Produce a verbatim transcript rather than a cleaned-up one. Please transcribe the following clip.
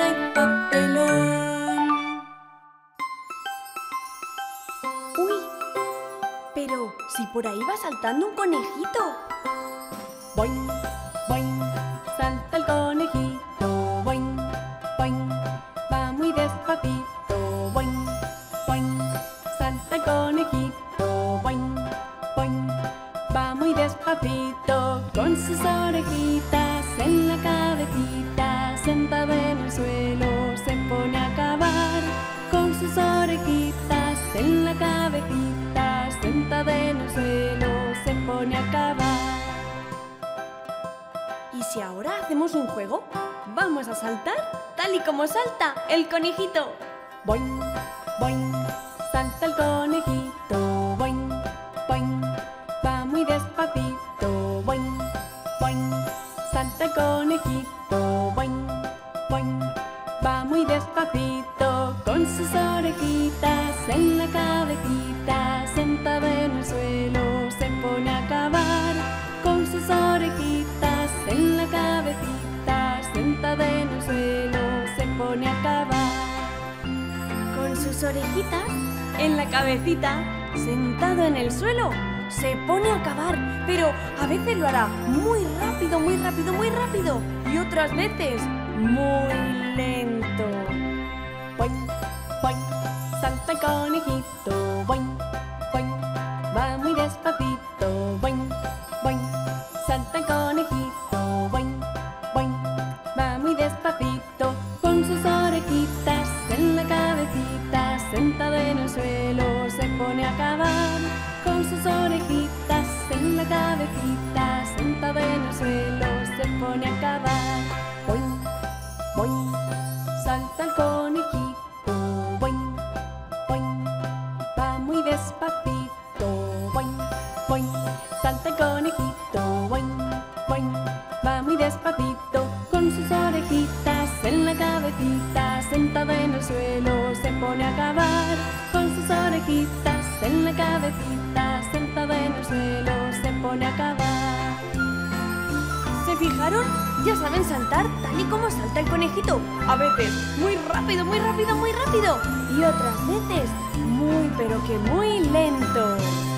tijera y papelón. Uy, pero si por ahí va saltando un conejito. Boing, boing, salta el conejito. Boing, boing, va muy despacito. Boing, boing, salta el conejito. Boing, boing, va muy despacito. Con sus orejitas en la cabecita, sentado en el suelo se pone a cavar. Con sus orejitas en la cabecita, sentado en el suelo se pone a cavar. ¿Y si ahora hacemos un juego? Vamos a saltar tal y como salta el conejito. Boing, boing, salta el conejito. Boing, boing, va muy despacito. Boing, boing, salta el conejito. Boing, boing, va muy despacito. Con sus orejitas en la cabecita, sentado en el suelo se pone a cavar. Con sus orejitas en la cabecita, sentada en el suelo se pone a cavar. Con sus orejitas en la cabecita, sentado en el suelo se pone a cavar. Pero a veces lo hará muy rápido, muy rápido, muy rápido, y otras veces muy lento. Boing, boing, salta el conejito. Boing, boing, va muy despacito. Boing, boing, salta el conejito. Boing, boing, va muy despacito. Con sus orejitas en la cabecita, sentado en el suelo se pone a cavar. Con sus orejitas en la cabecita, sentado en el suelo se pone a cavar. Boing, boing, salta el conejito. Boing, boing, va muy despacito. Boing, boing, salta el conejito. Boing, boing, va muy despacito. Con sus orejitas en la cabecita, sentado en el suelo se pone a cavar. Con sus orejitas en la cabecita, sentado en el suelo se pone a cavar. ¿Se fijaron? Ya saben saltar tal y como salta el conejito. A veces muy rápido, muy rápido, muy rápido. Y otras veces muy pero que muy lento.